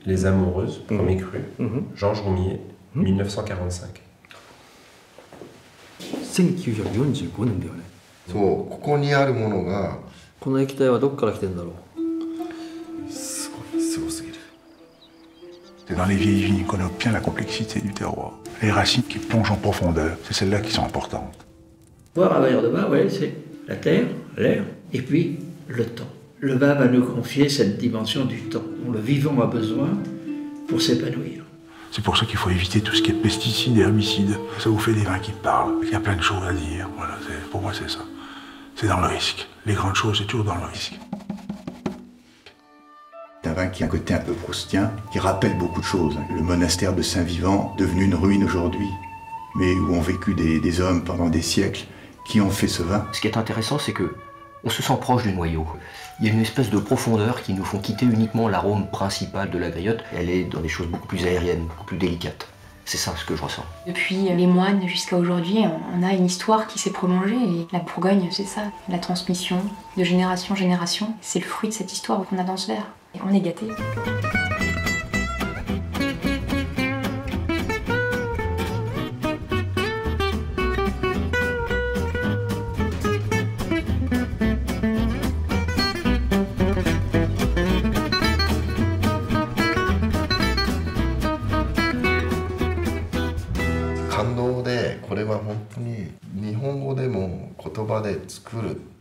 Les Amoureuses, premier cru, Georges Roumier, 1945. 1945年だよね。 そう、ここにあるものがこの液体はどこから来てんだろう。 すごすぎる。 C'est dans les vieilles vignes qu'on obtient la complexité du terroir. Les racines qui plongent en profondeur, c'est celles-là qui sont importantes. Boire un verre de vin, ouais, c'est la terre, l'air, et puis le temps. Le vin va nous confier cette dimension du temps dont le vivant a besoin pour s'épanouir. C'est pour ça qu'il faut éviter tout ce qui est pesticides et herbicides. Ça vous fait des vins qui parlent. Il y a plein de choses à dire. Voilà, pour moi c'est ça. C'est dans le risque. Les grandes choses, c'est toujours dans le risque. C'est un vin qui a un côté un peu proustien, qui rappelle beaucoup de choses. Le monastère de Saint-Vivant, devenu une ruine aujourd'hui, mais où ont vécu des hommes pendant des siècles, qui ont fait ce vin. Ce qui est intéressant, c'est que on se sent proche du noyau. Il y a une espèce de profondeur qui nous font quitter uniquement l'arôme principal de la griotte. Elle est dans des choses beaucoup plus aériennes, beaucoup plus délicates. C'est ça ce que je ressens. Depuis les moines jusqu'à aujourd'hui, on a une histoire qui s'est prolongée et la Bourgogne, c'est ça, la transmission de génération en génération. C'est le fruit de cette histoire qu'on a dans ce verre. Et on est gâtés. 感動で、これは本当に日本語でも言葉で作る